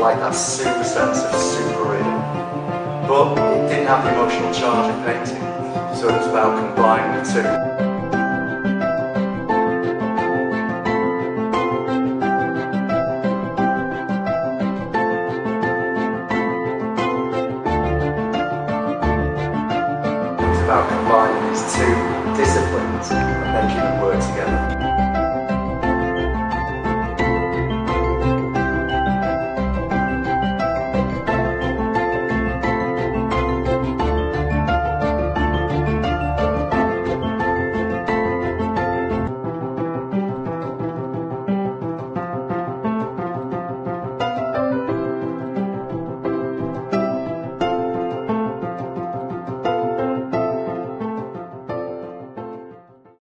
like that super sense of super real. But it didn't have the emotional charge of painting, so it was about combining the two. About combining these two disciplines and making them work together.